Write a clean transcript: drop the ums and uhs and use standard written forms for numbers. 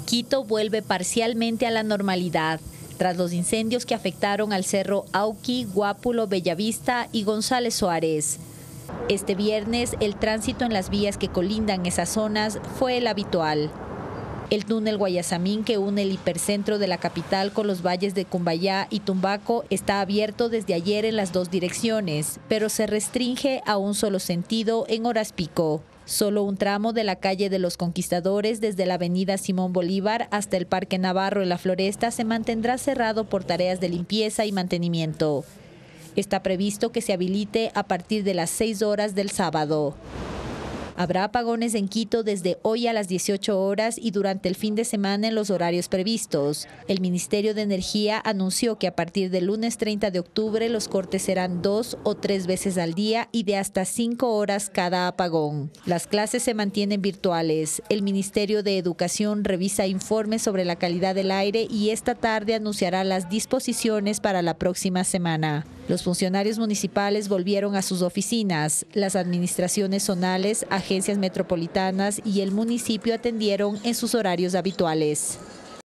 Quito vuelve parcialmente a la normalidad tras los incendios que afectaron al Cerro Auqui, Guápulo, Bellavista y González Suárez. Este viernes, el tránsito en las vías que colindan esas zonas fue el habitual. El túnel Guayasamín, que une el hipercentro de la capital con los valles de Cumbayá y Tumbaco, está abierto desde ayer en las dos direcciones, pero se restringe a un solo sentido en horas pico. Solo un tramo de la calle de los Conquistadores, desde la avenida Simón Bolívar hasta el Parque Navarro en la Floresta, se mantendrá cerrado por tareas de limpieza y mantenimiento. Está previsto que se habilite a partir de las 6 horas del sábado. Habrá apagones en Quito desde hoy a las 18 horas y durante el fin de semana en los horarios previstos. El Ministerio de Energía anunció que a partir del lunes 30 de octubre los cortes serán 2 o 3 veces al día y de hasta 5 horas cada apagón. Las clases se mantienen virtuales. El Ministerio de Educación revisa informes sobre la calidad del aire y esta tarde anunciará las disposiciones para la próxima semana. Los funcionarios municipales volvieron a sus oficinas. Las administraciones zonales, agencias metropolitanas y el municipio atendieron en sus horarios habituales.